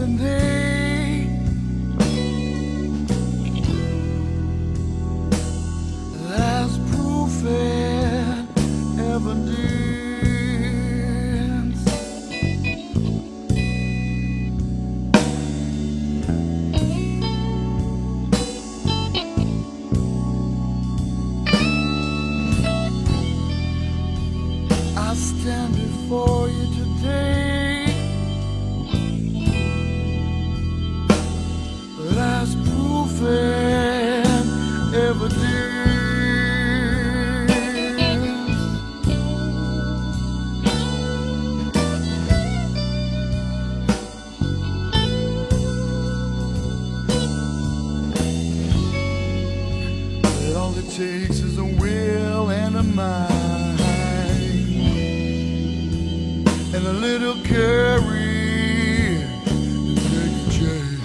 day. That's proof and evidence. I stand before you today. That's proof and evidence. That all it takes is a will and a mind and a little courage to take a chance.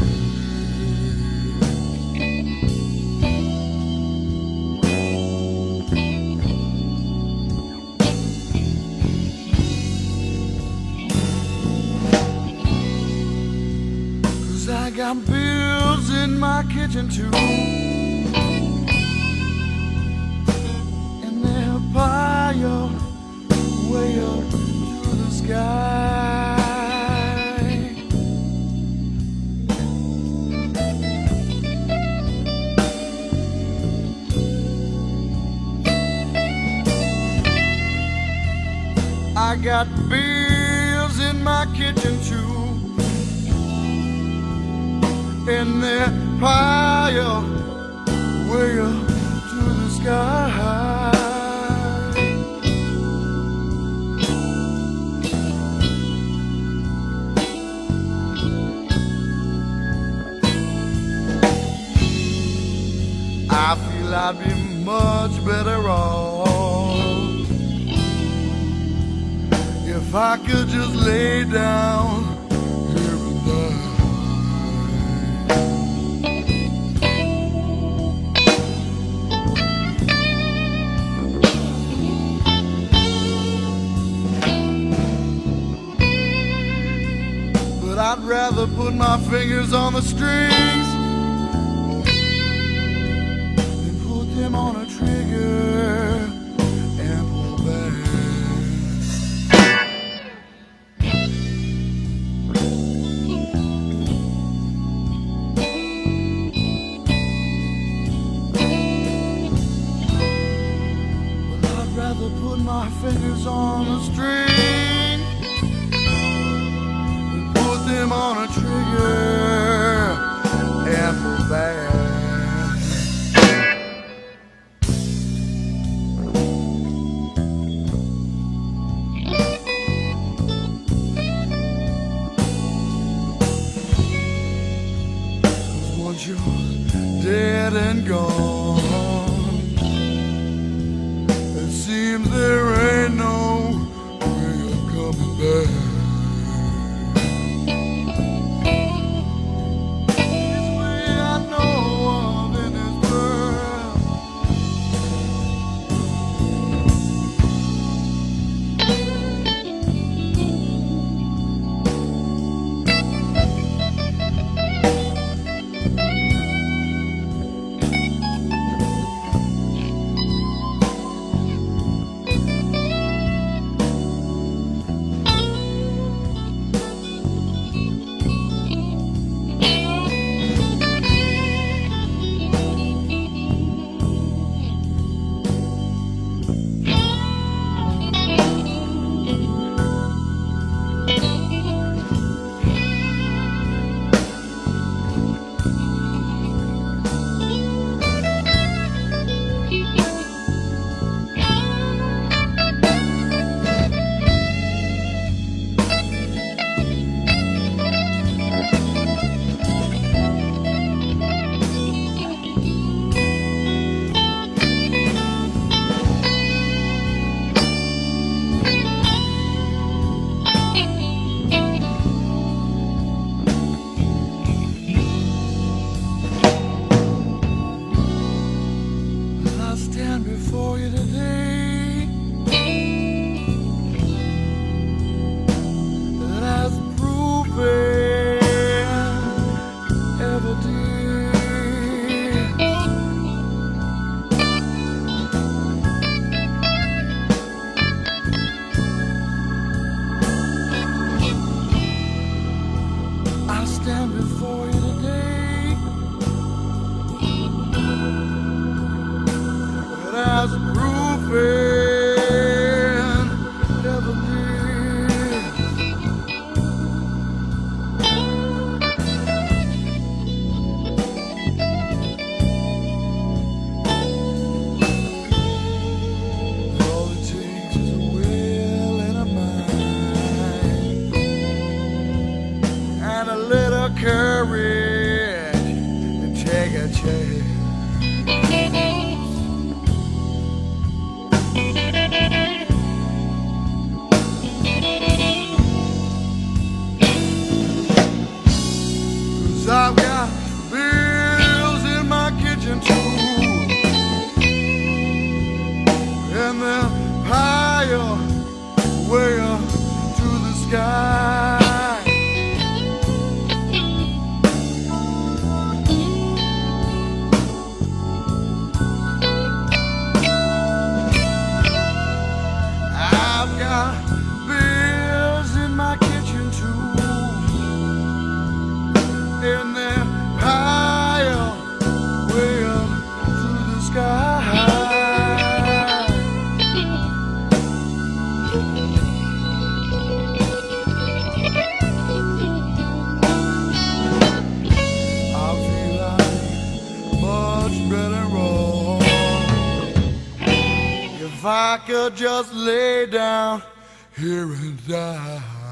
I got bills in my kitchen too, and they're piled way up to the sky. I got bills in my kitchen too, and they're piled way up to the sky. I feel I'd be much better off if I could just lay down here and die. But I'd rather put my fingers on the strings than put them on a trigger and pull back. But I'd rather put my fingers on the string, them on a trigger and pull back. Cause once you're dead and gone, it seems there ain't no way of coming back. been ever did. All it takes is a will and a mind and a little courage to take a chance. I've got bills in my kitchen too, and they're higher, way up to the sky. I've got bills in my kitchen too, and they're higher, way up to the sky. I feel like much better off if I could just lay down here and die.